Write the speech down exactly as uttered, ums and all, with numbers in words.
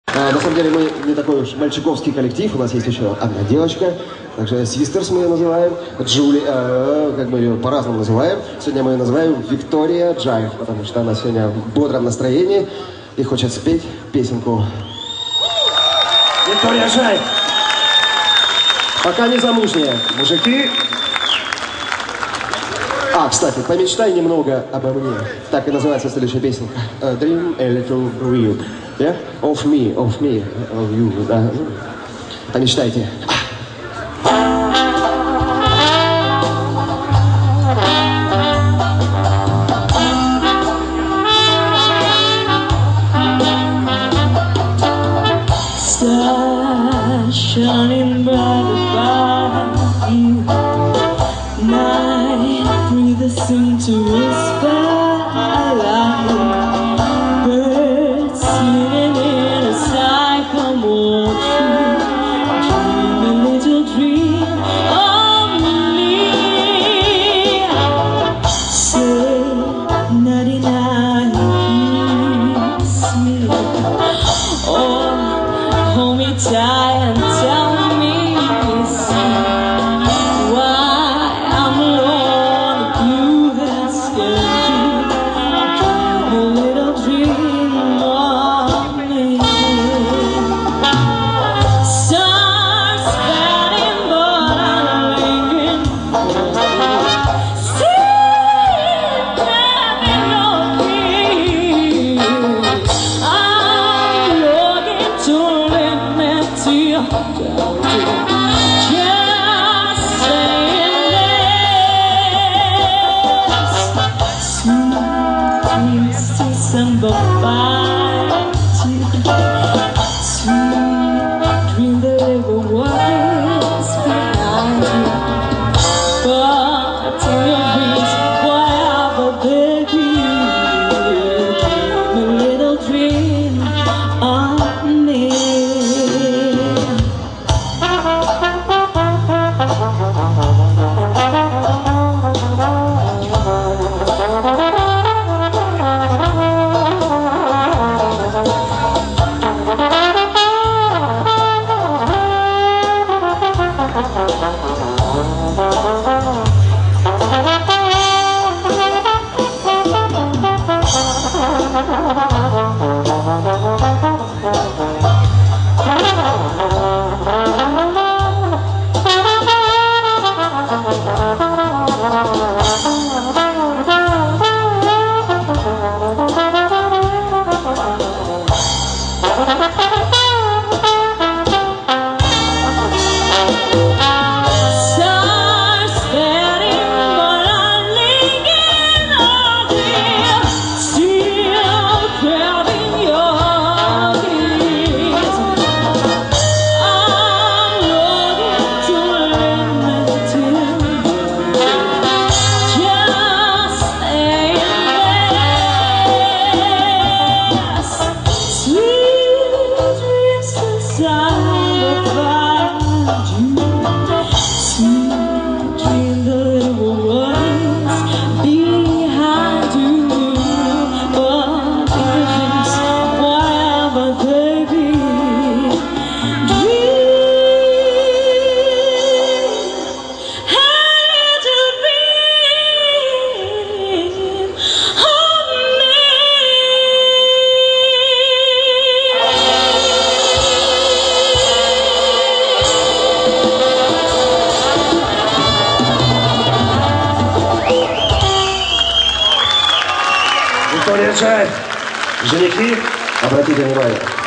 А, на самом деле мы не такой уж мальчиковский коллектив, у нас есть еще одна девочка, также Sisters мы ее называем, Джули, э, как мы ее по-разному называем. Сегодня мы ее называем Виктория Джайв, потому что она сегодня в бодром настроении и хочет спеть песенку. Виктория Джайв. Пока не замужняя, мужики. А, кстати, помечтай немного обо мне. Так и называется следующая песенка. A dream a little real. Yeah? Of me, of me, of you. Да. Помечтайте. Stars shining bright above you. Night breathes into a skyline. Birds singing in a sycamore tree. Dream a little dream of me. Say nighty night, kiss me. Oh, hold me tight and tell me see why I'm alone. You have scared me. Dream a little dream of me. Stars spanning, but I'm lingering. Still having no peace. I'm looking to limit to you. Just saying this. Sweet dreams to somebody. Sweet dream that they were words behind you. But in your dreams, wherever they be, dream a little dream of me. Stars spanning, but I'm lingering on you. Still craving your kiss. I'm longing to limit you. Just saying this. Sweet dreams inside about you. Sweet dream the little words behind you. But in the dreams, wherever they be, dream a little dream of me. Виктория Джайв. Женихи, обратите внимание.